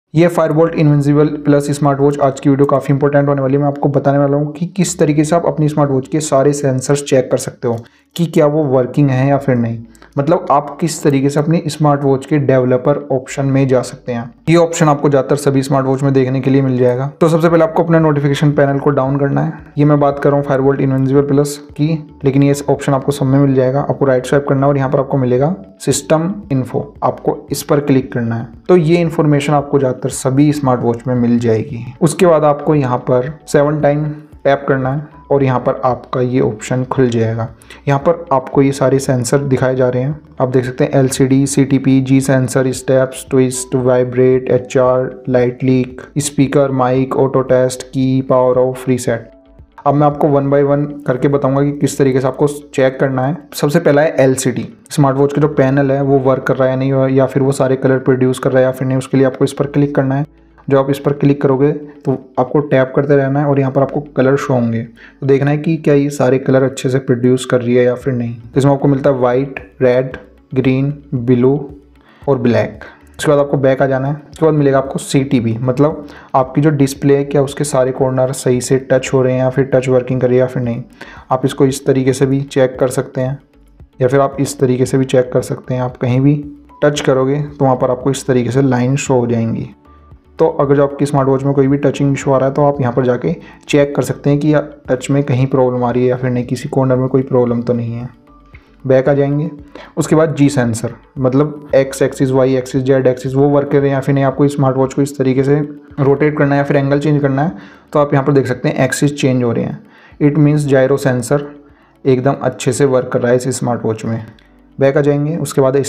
ये Fireboltt invincible plus smart watch आज की वीडियो काफ़ी इंपॉर्टेंट होने वाली है। मैं आपको बताने वाला हूँ कि किस तरीके से आप अपनी स्मार्ट वॉच के सारे सेंसर्स चेक कर सकते हो कि क्या वो वर्किंग है या फिर नहीं। मतलब आप किस तरीके से अपनी स्मार्ट वॉच के डेवलपर ऑप्शन में जा सकते हैं। ये ऑप्शन आपको ज़्यादातर सभी स्मार्ट वॉच में देखने के लिए मिल जाएगा। तो सबसे पहले आपको अपने नोटिफिकेशन पैनल को डाउन करना है। ये मैं बात कर रहा हूँ फायरबोल्ट इनविंसिबल प्लस की, लेकिन ये ऑप्शन आपको सब में मिल जाएगा। आपको राइट स्वाइप करना है और यहाँ पर आपको मिलेगा सिस्टम इन्फो, आपको इस पर क्लिक करना है। तो ये इन्फॉर्मेशन आपको ज़्यादातर सभी स्मार्ट वॉच में मिल जाएगी। उसके बाद आपको यहाँ पर 7 टाइम टैप करना है और यहाँ पर आपका ये ऑप्शन खुल जाएगा। यहाँ पर आपको ये सारे सेंसर दिखाए जा रहे हैं। आप देख सकते हैं LCD, CTP, G sensor, steps, twist, vibrate, HR, light leak, speaker, mic, auto test, key, power off, reset. अब मैं आपको 1 बाय 1 करके बताऊंगा कि किस तरीके से आपको चेक करना है। सबसे पहला है LCD, स्मार्ट वॉच का जो पैनल है वो वर्क कर रहा है या नहीं, या फिर वो सारे कलर प्रोड्यूस कर रहा है या फिर नहीं। उसके लिए आपको इस पर क्लिक करना है। जो आप इस पर क्लिक करोगे तो आपको टैप करते रहना है और यहाँ पर आपको कलर शो होंगे। तो देखना है कि क्या ये सारे कलर अच्छे से प्रोड्यूस कर रही है या फिर नहीं। तो इसमें आपको मिलता है वाइट, रेड, ग्रीन, ब्लू और ब्लैक। उसके बाद आपको बैक आ जाना है। उसके बाद मिलेगा आपको CTP, मतलब आपकी जो डिस्प्ले है क्या उसके सारे कॉर्नर सही से टच हो रहे हैं या फिर टच वर्किंग कर रही है या फिर नहीं। आप इसको इस तरीके से भी चेक कर सकते हैं या फिर आप इस तरीके से भी चेक कर सकते हैं। आप कहीं भी टच करोगे तो वहाँ पर आपको इस तरीके से लाइन शो हो जाएंगी। तो अगर जो आपकी स्मार्ट वॉच में कोई भी टचिंग इशू आ रहा है तो आप यहाँ पर जाके चेक कर सकते हैं कि टच में कहीं प्रॉब्लम आ रही है या फिर नहीं, किसी कॉर्नर में कोई प्रॉब्लम तो नहीं है। बैक आ जाएंगे। उसके बाद G सेंसर, मतलब X axis, Y axis, Z axis वो वर्क कर रहे हैं या फिर नहीं। आपको स्मार्ट वॉच को इस तरीके से रोटेट करना है या फिर एंगल चेंज करना है तो आप यहाँ पर देख सकते हैं एक्सिस चेंज हो रहे हैं। इट मीन्स जायरो सेंसर एकदम अच्छे से वर्क कर रहा है इस स्मार्ट वॉच में। बैक आ जाएंगे। उसके बाद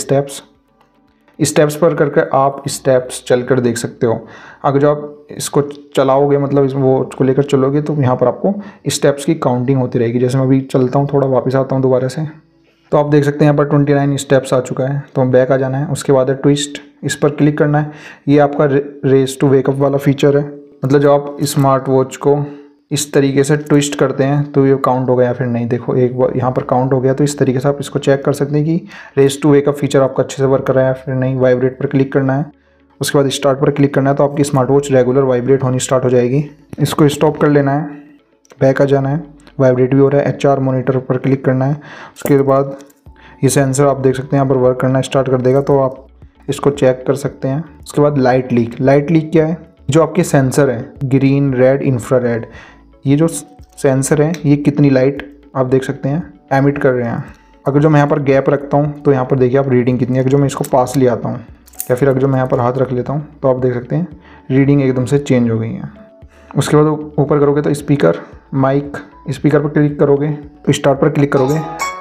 स्टेप्स पर करके आप स्टेप्स चलकर देख सकते हो। अगर जो आप इसको चलाओगे, मतलब इस वॉच को लेकर चलोगे तो यहाँ पर आपको स्टेप्स की काउंटिंग होती रहेगी। जैसे मैं अभी चलता हूँ, थोड़ा वापस आता हूँ दोबारा से, तो आप देख सकते हैं यहाँ पर 29 स्टेप्स आ चुका है। तो बैक आ जाना है। उसके बाद है ट्विस्ट, इस पर क्लिक करना है। ये आपका रेस टू वेकअप वाला फीचर है, मतलब जब आप स्मार्ट वॉच को इस तरीके से ट्विस्ट करते हैं तो ये काउंट हो गया या फिर नहीं। देखो एक बार यहाँ पर काउंट हो गया। तो इस तरीके से आप इसको चेक कर सकते हैं कि रेस टू वेकअप फीचर आपका अच्छे से वर्क कर रहा है या फिर नहीं। वाइब्रेट पर क्लिक करना है। उसके बाद स्टार्ट पर क्लिक करना है तो आपकी स्मार्ट वॉच रेगुलर वाइब्रेट होनी स्टार्ट हो जाएगी। इसको स्टॉप कर लेना है। बैक आ जाना है। वाइब्रेट भी हो रहा है। HR मॉनिटर पर क्लिक करना है। उसके बाद ये सेंसर आप देख सकते हैं यहाँ पर वर्क करना स्टार्ट कर देगा, तो आप इसको चेक कर सकते हैं। उसके बाद लाइट लीक क्या है? जो आपके सेंसर है ग्रीन, रेड, इंफ्रारेड, ये जो सेंसर है ये कितनी लाइट आप देख सकते हैं एमिट कर रहे हैं। अगर जो मैं यहाँ पर गैप रखता हूँ तो यहाँ पर देखिए आप रीडिंग कितनी है। अगर जो मैं इसको पास ले आता हूँ या फिर अगर जो मैं यहाँ पर हाथ रख लेता हूँ तो आप देख सकते हैं रीडिंग एकदम से चेंज हो गई है। उसके बाद ऊपर करोगे तो स्पीकर, माइक, स्पीकर पर क्लिक करोगे तो स्टार्ट पर क्लिक करोगे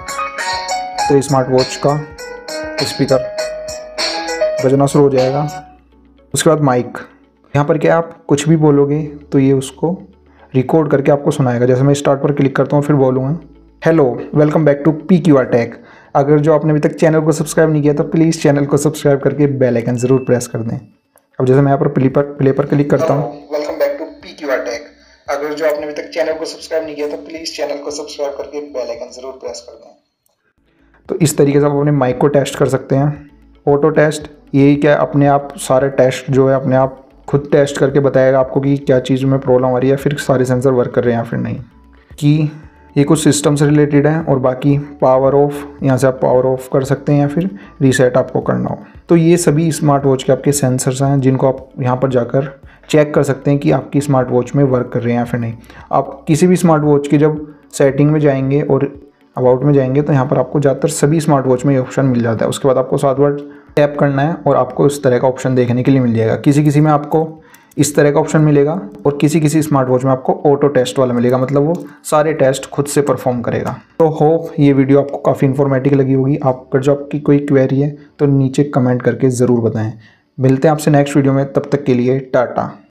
तो स्मार्ट वॉच का स्पीकर बजना शुरू हो जाएगा। उसके बाद माइक, यहाँ पर क्या आप कुछ भी बोलोगे तो ये उसको रिकॉर्ड करके आपको सुनाएगा। जैसे मैं स्टार्ट पर क्लिक करता हूँ फिर बोलूँगा hello, welcome back to PQR tech. अगर जो आपने अभी तक चैनल को सब्सक्राइब नहीं किया तो प्लीज़ चैनल को सब्सक्राइब करके बेल आइकन ज़रूर प्रेस कर दें। अब जैसे मैं यहाँ पर प्ले पर क्लिक करता हूँ, welcome back to PQR tech. अगर जो आपने अभी तक चैनल को सब्सक्राइब नहीं किया तो प्लीज़ चैनल को सब्सक्राइब करके बेल आइकन ज़रूर प्रेस कर दें। तो इस तरीके से आप अपने माइक को टेस्ट कर सकते हैं। ऑटो टेस्ट, यही क्या अपने आप सारे टेस्ट जो है अपने आप खुद टेस्ट करके बताएगा आपको कि क्या चीज़ में प्रॉब्लम आ रही है, फिर सारे सेंसर वर्क कर रहे हैं या फिर नहीं। कि ये कुछ सिस्टम से रिलेटेड है। और बाकी पावर ऑफ, यहाँ से आप पावर ऑफ कर सकते हैं या फिर रीसेट आपको करना हो। तो ये सभी स्मार्ट वॉच के आपके सेंसर्स हैं जिनको आप यहाँ पर जाकर चेक कर सकते हैं कि आपकी स्मार्ट वॉच में वर्क कर रहे हैं या फिर नहीं। आप किसी भी स्मार्ट वॉच की जब सेटिंग में जाएंगे और अबाउट में जाएंगे तो यहाँ पर आपको ज़्यादातर सभी स्मार्ट वॉच में ये ऑप्शन मिल जाता है। उसके बाद आपको 7 बार टैप करना है और आपको इस तरह का ऑप्शन देखने के लिए मिल जाएगा। किसी में आपको इस तरह का ऑप्शन मिलेगा और किसी स्मार्ट वॉच में आपको ऑटो टेस्ट वाला मिलेगा, मतलब वो सारे टेस्ट खुद से परफॉर्म करेगा। तो होप ये वीडियो आपको काफ़ी इन्फॉर्मेटिव लगी होगी। अगर जो आपकी कोई क्वेरी है तो नीचे कमेंट करके ज़रूर बताएं। मिलते हैं आपसे नेक्स्ट वीडियो में, तब तक के लिए टाटा।